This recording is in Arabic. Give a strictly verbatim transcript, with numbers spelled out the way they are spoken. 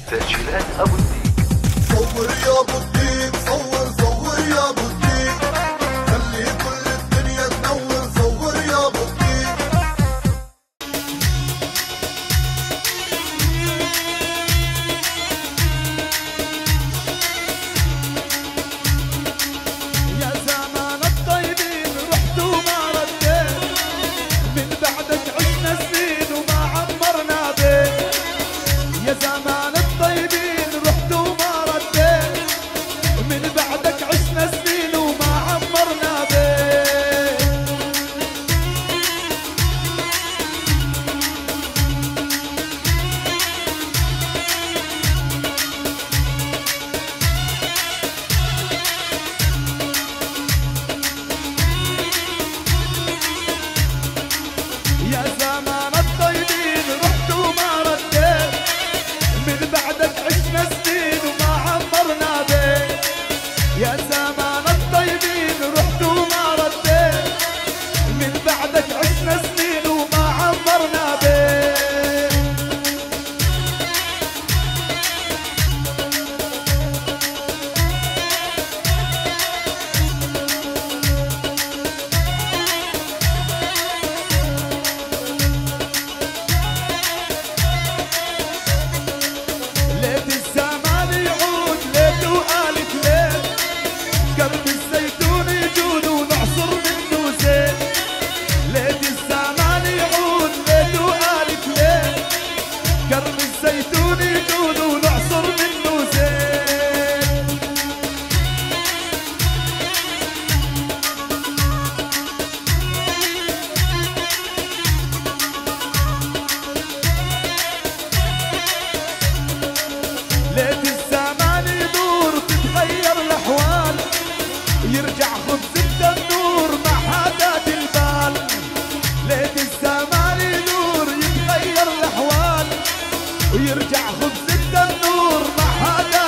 تسجيلات ابو الديك. صور يا ابو الديك، صور صور يا ابو الديك، خلي كل الدنيا تنور. صور يا ابو الديك. يا زمان الطيبين رحت وما رديت، من بعدك عشنا سنين وما عمرنا بيت. يا زمان الطيبين رحت وما رديت، من بعدك عشنا سنين وما عمرنا بيت. يا زمان الطيبين رحت وما رديت، من بعدك عشنا سنين وما عمرنا بيت. يا زمان الطيبين رحت وما رديت، من بعدك عشنا سنين وما عمرنا بيت. ليت الزمان يعود، ليت وآلف ليل، قلب الزيتون يجود ونعصر منه زين. ليت الزمان يعود، ليت وآلف ليل، قلب الزيتون يجود ونعصر منه زين. ليت الزمان يدور تتغير الاحوال، يرجع خبز التنور مع حاجات البال. ليت الزمان يدور يتغير الاحوال، ويرجع خبز التنور مع حاجات